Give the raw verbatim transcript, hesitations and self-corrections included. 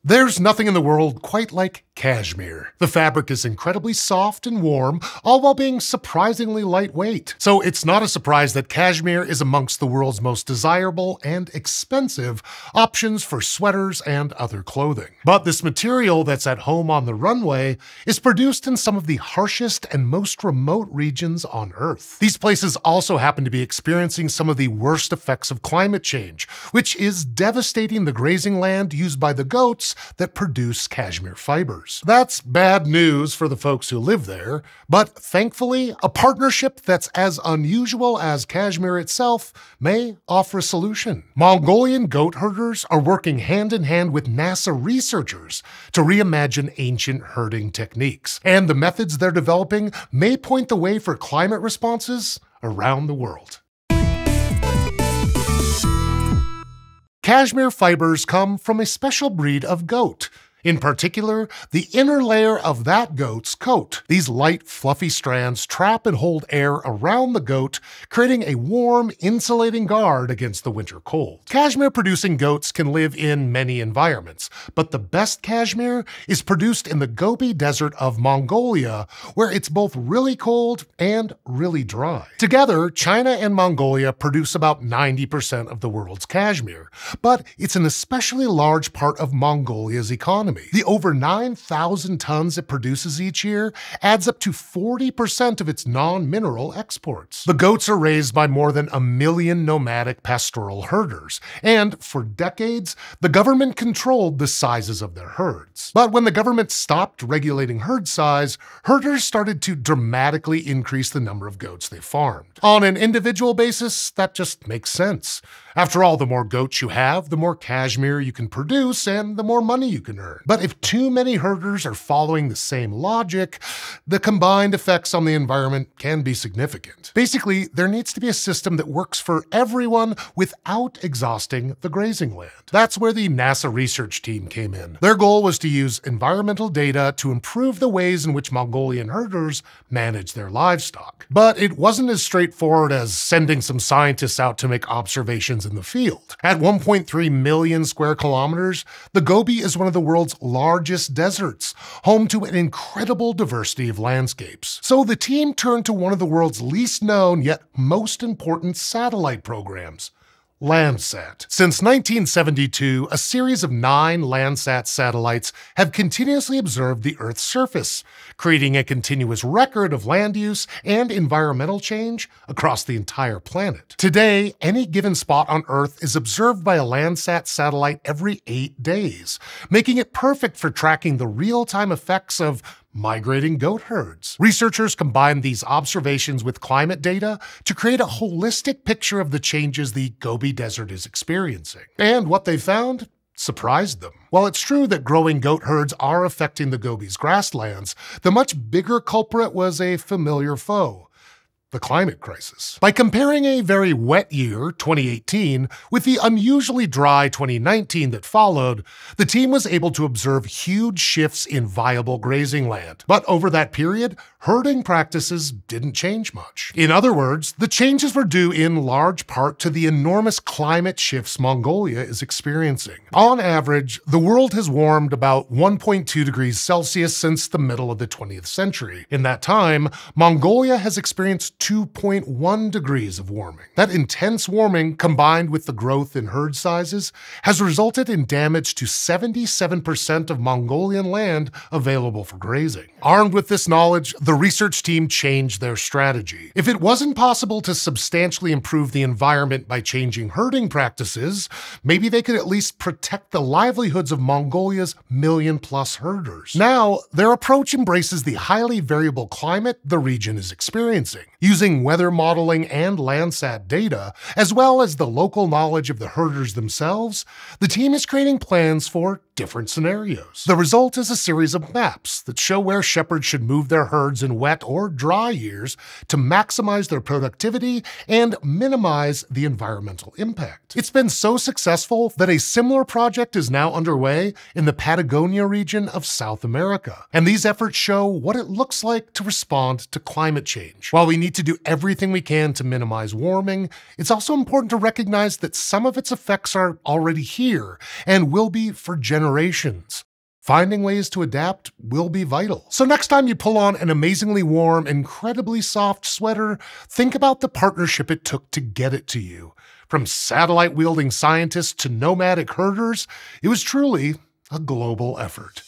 There's nothing in the world quite like cashmere. The fabric is incredibly soft and warm, all while being surprisingly lightweight. So it's not a surprise that cashmere is amongst the world's most desirable and expensive options for sweaters and other clothing. But this material that's at home on the runway is produced in some of the harshest and most remote regions on Earth. These places also happen to be experiencing some of the worst effects of climate change, which is devastating the grazing land used by the goats that produce cashmere fibers. That's bad news for the folks who live there, but thankfully, a partnership that's as unusual as cashmere itself may offer a solution. Mongolian goat herders are working hand in hand with NASA researchers to reimagine ancient herding techniques, and the methods they're developing may point the way for climate responses around the world. Cashmere fibers come from a special breed of goat. In particular, the inner layer of that goat's coat. These light, fluffy strands trap and hold air around the goat, creating a warm, insulating guard against the winter cold. Cashmere-producing goats can live in many environments, but the best cashmere is produced in the Gobi Desert of Mongolia, where it's both really cold and really dry. Together, China and Mongolia produce about ninety percent of the world's cashmere, but it's an especially large part of Mongolia's economy. The over nine thousand tons it produces each year adds up to forty percent of its non-mineral exports. The goats are raised by more than a million nomadic pastoral herders, and for decades, the government controlled the sizes of their herds. But when the government stopped regulating herd size, herders started to dramatically increase the number of goats they farmed. On an individual basis, that just makes sense. After all, the more goats you have, the more cashmere you can produce and the more money you can earn. But if too many herders are following the same logic, the combined effects on the environment can be significant. Basically, there needs to be a system that works for everyone without exhausting the grazing land. That's where the NASA research team came in. Their goal was to use environmental data to improve the ways in which Mongolian herders manage their livestock. But it wasn't as straightforward as sending some scientists out to make observations in the field. At one point three million square kilometers, the Gobi is one of the world's largest deserts, home to an incredible diversity of landscapes. So the team turned to one of the world's least known yet most important satellite programs, Landsat. Since nineteen seventy-two, a series of nine Landsat satellites have continuously observed the Earth's surface, creating a continuous record of land use and environmental change across the entire planet. Today, any given spot on Earth is observed by a Landsat satellite every eight days, making it perfect for tracking the real-time effects of migrating goat herds. Researchers combine these observations with climate data to create a holistic picture of the changes the Gobi Desert is experiencing. And what they found surprised them. While it's true that growing goat herds are affecting the Gobi's grasslands, the much bigger culprit was a familiar foe: the climate crisis. By comparing a very wet year, twenty eighteen, with the unusually dry twenty nineteen that followed, the team was able to observe huge shifts in viable grazing land. But over that period, herding practices didn't change much. In other words, the changes were due in large part to the enormous climate shifts Mongolia is experiencing. On average, the world has warmed about one point two degrees Celsius since the middle of the twentieth century. In that time, Mongolia has experienced two point one degrees of warming. That intense warming, combined with the growth in herd sizes, has resulted in damage to seventy-seven percent of Mongolian land available for grazing. Armed with this knowledge, the research team changed their strategy. If it wasn't possible to substantially improve the environment by changing herding practices, maybe they could at least protect the livelihoods of Mongolia's million-plus herders. Now, their approach embraces the highly variable climate the region is experiencing. Using weather modeling and Landsat data, as well as the local knowledge of the herders themselves, the team is creating plans for different scenarios. The result is a series of maps that show where shepherds should move their herds in wet or dry years to maximize their productivity and minimize the environmental impact. It's been so successful that a similar project is now underway in the Patagonia region of South America, and these efforts show what it looks like to respond to climate change. While we need to do everything we can to minimize warming, it's also important to recognize that some of its effects are already here and will be for generations generations. Finding ways to adapt will be vital. So next time you pull on an amazingly warm, incredibly soft sweater, think about the partnership it took to get it to you. From satellite-wielding scientists to nomadic herders, it was truly a global effort.